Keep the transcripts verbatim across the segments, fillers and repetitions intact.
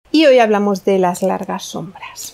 y hoy hablamos de Las largas sombras.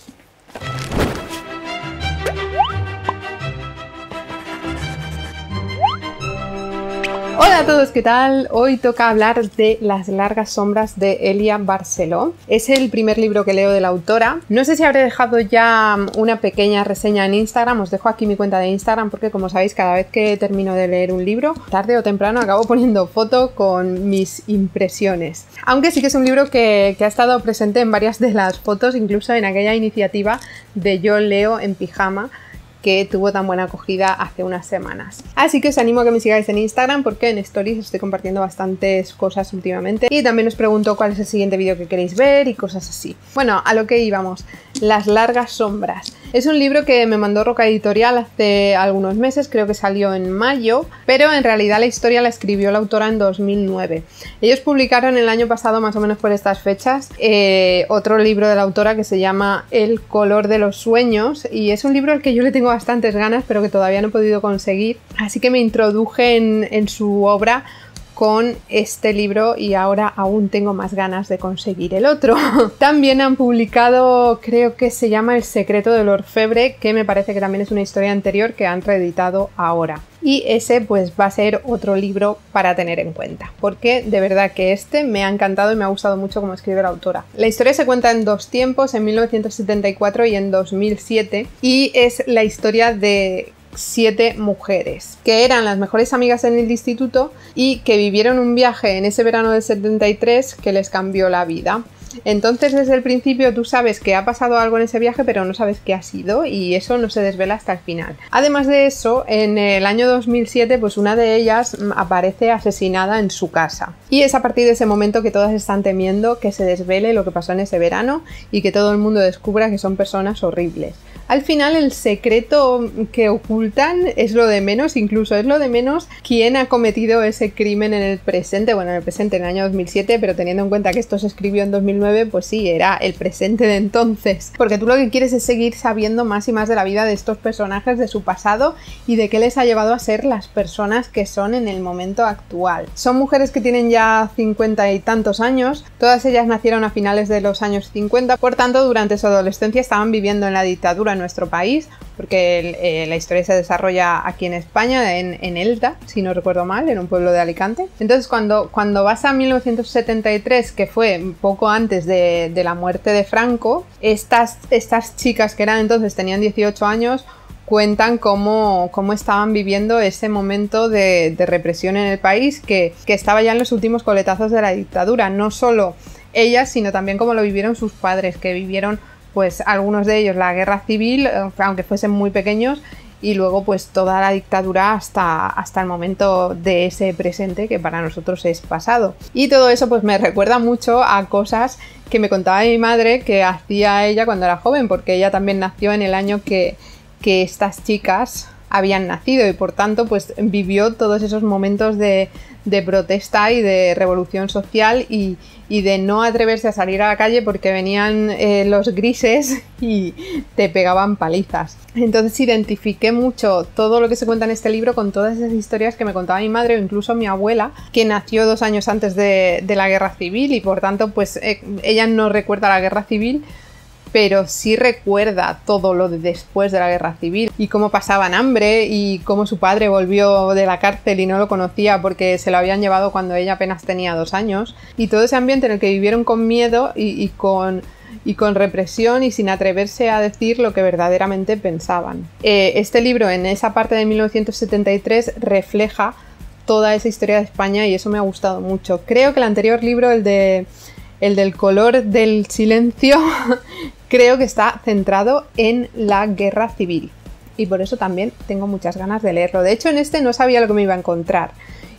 Hola a todos, ¿qué tal? Hoy toca hablar de Las largas sombras de Elia Barceló. Es el primer libro que leo de la autora. No sé si habré dejado ya una pequeña reseña en Instagram, os dejo aquí mi cuenta de Instagram porque, como sabéis, cada vez que termino de leer un libro, tarde o temprano acabo poniendo foto con mis impresiones. Aunque sí que es un libro que, que ha estado presente en varias de las fotos, incluso en aquella iniciativa de Yo leo en pijama, que tuvo tan buena acogida hace unas semanas. Así que os animo a que me sigáis en Instagram porque en Stories estoy compartiendo bastantes cosas últimamente y también os pregunto cuál es el siguiente vídeo que queréis ver y cosas así. Bueno, a lo que íbamos. Las largas sombras. Es un libro que me mandó Roca Editorial hace algunos meses, creo que salió en mayo, pero en realidad la historia la escribió la autora en dos mil nueve. Ellos publicaron el año pasado, más o menos por estas fechas, eh, otro libro de la autora que se llama El color de los sueños, y es un libro al que yo le tengo bastantes ganas, pero que todavía no he podido conseguir, así que me introduje en, en su obra con este libro y ahora aún tengo más ganas de conseguir el otro. También han publicado, creo que se llama El secreto del orfebre, que me parece que también es una historia anterior que han reeditado ahora. Y ese pues va a ser otro libro para tener en cuenta, porque de verdad que este me ha encantado y me ha gustado mucho cómo escribe la autora. La historia se cuenta en dos tiempos, en mil novecientos setenta y cuatro y en dos mil siete, y es la historia de siete mujeres que eran las mejores amigas en el instituto y que vivieron un viaje en ese verano del setenta y tres que les cambió la vida. Entonces, desde el principio tú sabes que ha pasado algo en ese viaje, pero no sabes qué ha sido, y eso no se desvela hasta el final. Además de eso, en el año dos mil siete, pues una de ellas aparece asesinada en su casa. Y es a partir de ese momento que todas están temiendo que se desvele lo que pasó en ese verano y que todo el mundo descubra que son personas horribles. Al final, el secreto que ocultan es lo de menos, incluso es lo de menos quién ha cometido ese crimen en el presente, bueno, en el presente, en el año dos mil siete, pero teniendo en cuenta que esto se escribió en dos mil nueve, pues sí, era el presente de entonces. Porque tú lo que quieres es seguir sabiendo más y más de la vida de estos personajes, de su pasado y de qué les ha llevado a ser las personas que son en el momento actual. Son mujeres que tienen ya cincuenta y tantos años, todas ellas nacieron a finales de los años cincuenta, por tanto, durante su adolescencia estaban viviendo en la dictadura en nuestro país, porque eh, la historia se desarrolla aquí en España, en, en Elda, si no recuerdo mal, en un pueblo de Alicante. Entonces, cuando, cuando vas a mil novecientos setenta y tres, que fue poco antes de, de la muerte de Franco, estas, estas chicas que eran entonces, tenían dieciocho años, cuentan cómo, cómo estaban viviendo ese momento de, de represión en el país, que, que estaba ya en los últimos coletazos de la dictadura. No solo ellas, sino también cómo lo vivieron sus padres, que vivieron pues algunos de ellos la guerra civil, aunque fuesen muy pequeños, y luego pues toda la dictadura hasta, hasta el momento de ese presente que para nosotros es pasado. Y todo eso pues me recuerda mucho a cosas que me contaba mi madre que hacía ella cuando era joven, porque ella también nació en el año que, que estas chicas habían nacido y por tanto pues vivió todos esos momentos de, de protesta y de revolución social y, y de no atreverse a salir a la calle porque venían eh, los grises y te pegaban palizas. Entonces identifiqué mucho todo lo que se cuenta en este libro con todas esas historias que me contaba mi madre o incluso mi abuela, que nació dos años antes de, de la guerra civil y por tanto pues eh, ella no recuerda la guerra civil, pero sí recuerda todo lo de después de la guerra civil y cómo pasaban hambre y cómo su padre volvió de la cárcel y no lo conocía porque se lo habían llevado cuando ella apenas tenía dos años, y todo ese ambiente en el que vivieron con miedo y, y, con, y con represión y sin atreverse a decir lo que verdaderamente pensaban. Eh, este libro, en esa parte de mil novecientos setenta y tres, refleja toda esa historia de España y eso me ha gustado mucho. Creo que el anterior libro, el de El del color del silencio, creo que está centrado en la guerra civil y por eso también tengo muchas ganas de leerlo. De hecho, en este no sabía lo que me iba a encontrar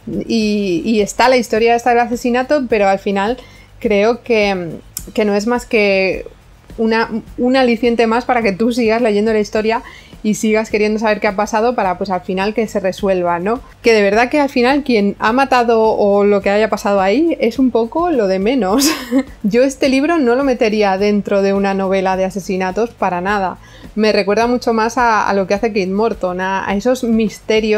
y, y está la historia esta del asesinato, pero al final creo que, que no es más que una, un aliciente más para que tú sigas leyendo la historia y sigas queriendo saber qué ha pasado para pues al final que se resuelva, ¿no? Que de verdad que al final quien ha matado o lo que haya pasado ahí es un poco lo de menos. Yo este libro no lo metería dentro de una novela de asesinatos para nada. Me recuerda mucho más a, a lo que hace Kate Morton, a, a esos misterios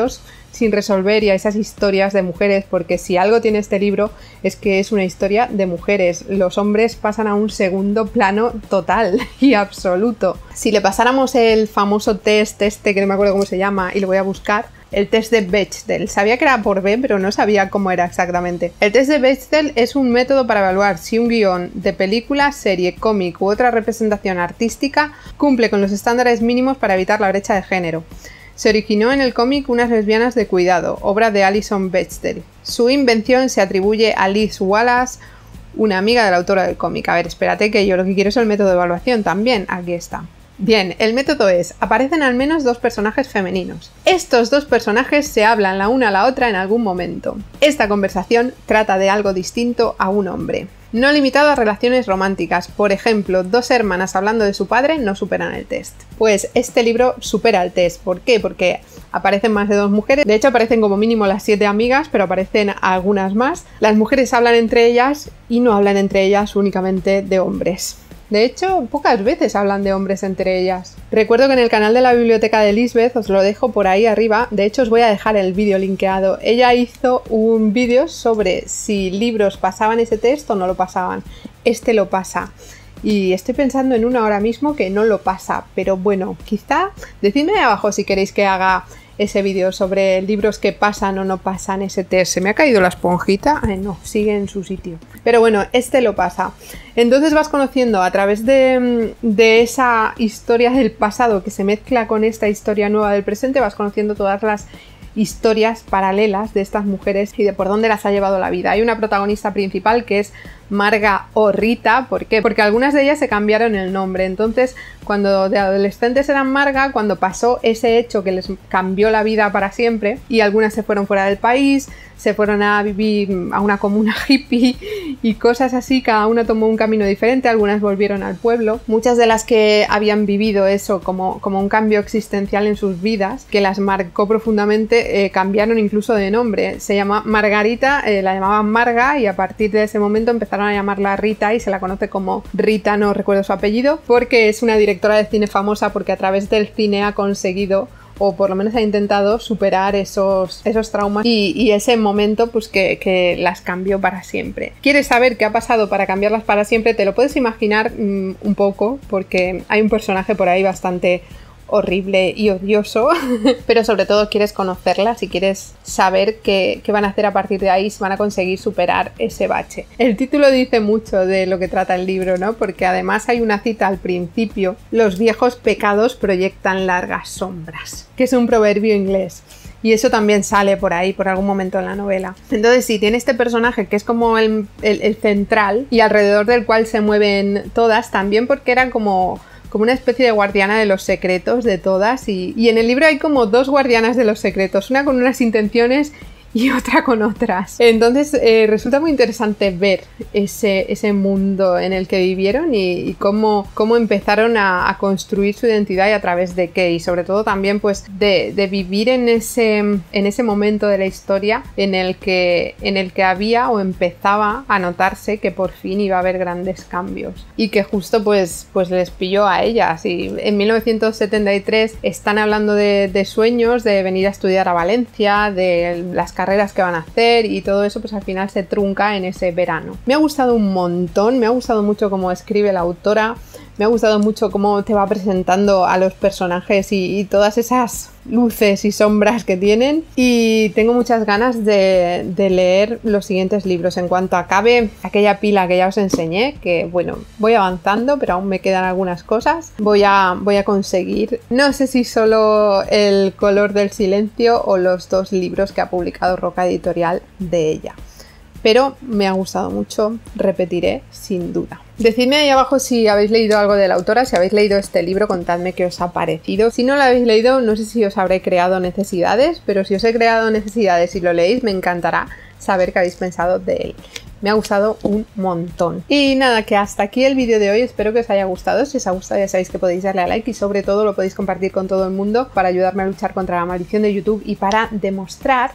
sin resolver y a esas historias de mujeres, porque si algo tiene este libro es que es una historia de mujeres. Los hombres pasan a un segundo plano total y absoluto. Si le pasáramos el famoso test este, que no me acuerdo cómo se llama, y lo voy a buscar, el test de Bechdel. Sabía que era por B, pero no sabía cómo era exactamente. El test de Bechdel es un método para evaluar si un guión de película, serie, cómic u otra representación artística cumple con los estándares mínimos para evitar la brecha de género. Se originó en el cómic Unas lesbianas de cuidado, obra de Alison Bechdel. Su invención se atribuye a Liz Wallace, una amiga de la autora del cómic. A ver, espérate, que yo lo que quiero es el método de evaluación también. Aquí está. Bien, el método es, aparecen al menos dos personajes femeninos. Estos dos personajes se hablan la una a la otra en algún momento. Esta conversación trata de algo distinto a un hombre. No limitado a relaciones románticas, por ejemplo, dos hermanas hablando de su padre no superan el test. Pues este libro supera el test. ¿Por qué? Porque aparecen más de dos mujeres, de hecho aparecen como mínimo las siete amigas, pero aparecen algunas más. Las mujeres hablan entre ellas y no hablan entre ellas únicamente de hombres. De hecho, pocas veces hablan de hombres entre ellas. Recuerdo que en el canal de la biblioteca de Lisbeth, os lo dejo por ahí arriba, de hecho os voy a dejar el vídeo linkeado. Ella hizo un vídeo sobre si libros pasaban ese test o no lo pasaban. Este lo pasa. Y estoy pensando en uno ahora mismo que no lo pasa, pero bueno, quizá decidme ahí abajo si queréis que haga ese vídeo sobre libros que pasan o no pasan ese test. ¿Se me ha caído la esponjita? Ay, no, sigue en su sitio. Pero bueno, este lo pasa. Entonces vas conociendo a través de, de esa historia del pasado que se mezcla con esta historia nueva del presente, vas conociendo todas las historias paralelas de estas mujeres y de por dónde las ha llevado la vida. Hay una protagonista principal que es Marga o Rita. ¿Por qué? Porque algunas de ellas se cambiaron el nombre. Entonces, cuando de adolescentes eran Marga, cuando pasó ese hecho que les cambió la vida para siempre, y algunas se fueron fuera del país, se fueron a vivir a una comuna hippie y cosas así, cada una tomó un camino diferente, algunas volvieron al pueblo. Muchas de las que habían vivido eso como, como un cambio existencial en sus vidas, que las marcó profundamente, eh, cambiaron incluso de nombre. Se llama Margarita, eh, la llamaban Marga, y a partir de ese momento empezaron a llamarla Rita y se la conoce como Rita, no recuerdo su apellido, porque es una directora de cine famosa porque a través del cine ha conseguido, o por lo menos ha intentado superar esos, esos traumas y, y ese momento pues que, que las cambió para siempre. ¿Quieres saber qué ha pasado para cambiarlas para siempre? Te lo puedes imaginar mmm, un poco, porque hay un personaje por ahí bastante horrible y odioso, pero sobre todo quieres conocerlas y quieres saber qué, qué van a hacer a partir de ahí, si van a conseguir superar ese bache. El título dice mucho de lo que trata el libro, ¿no? Porque además hay una cita al principio: los viejos pecados proyectan largas sombras, que es un proverbio inglés. Y eso también sale por ahí, por algún momento en la novela. Entonces sí, tiene este personaje que es como el, el, el central y alrededor del cual se mueven todas, también porque eran como... como una especie de guardiana de los secretos de todas, y, y en el libro hay como dos guardianas de los secretos, una con unas intenciones y otra con otras. Entonces eh, resulta muy interesante ver ese, ese mundo en el que vivieron y, y cómo, cómo empezaron a, a construir su identidad y a través de qué, y sobre todo también pues de, de vivir en ese, en ese momento de la historia en el, que, en el que había o empezaba a notarse que por fin iba a haber grandes cambios y que justo pues, pues les pilló a ellas. Y en mil novecientos setenta y tres están hablando de, de sueños, de venir a estudiar a Valencia, de las carreras que van a hacer, y todo eso pues al final se trunca en ese verano. Me ha gustado un montón, me ha gustado mucho cómo escribe la autora, me ha gustado mucho cómo te va presentando a los personajes y, y todas esas luces y sombras que tienen, y tengo muchas ganas de, de leer los siguientes libros. En cuanto acabe aquella pila que ya os enseñé, que bueno, voy avanzando pero aún me quedan algunas cosas, voy a, voy a conseguir, no sé si solo El color del silencio o los dos libros que ha publicado Roca Editorial de ella, pero me ha gustado mucho, repetiré sin duda. Decidme ahí abajo si habéis leído algo de la autora, si habéis leído este libro, contadme qué os ha parecido. Si no lo habéis leído, no sé si os habré creado necesidades, pero si os he creado necesidades y lo leéis, me encantará saber qué habéis pensado de él. Me ha gustado un montón. Y nada, que hasta aquí el vídeo de hoy. Espero que os haya gustado. Si os ha gustado ya sabéis que podéis darle a like y sobre todo lo podéis compartir con todo el mundo para ayudarme a luchar contra la maldición de YouTube y para demostrar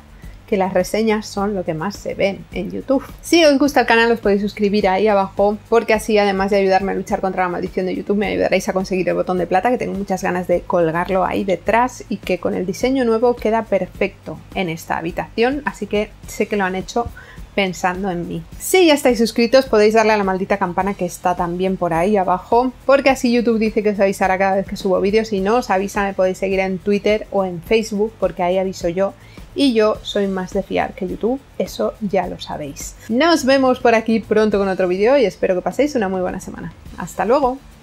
que las reseñas son lo que más se ven en YouTube. Si os gusta el canal os podéis suscribir ahí abajo, porque así, además de ayudarme a luchar contra la maldición de YouTube, me ayudaréis a conseguir el botón de plata, que tengo muchas ganas de colgarlo ahí detrás y que con el diseño nuevo queda perfecto en esta habitación, así que sé que lo han hecho pensando en mí. Si ya estáis suscritos podéis darle a la maldita campana que está también por ahí abajo, porque así YouTube dice que os avisará cada vez que subo vídeos. Si no os avisa, me podéis seguir en Twitter o en Facebook, porque ahí aviso yo. Y yo soy más de fiar que YouTube, eso ya lo sabéis. Nos vemos por aquí pronto con otro vídeo y espero que paséis una muy buena semana. ¡Hasta luego!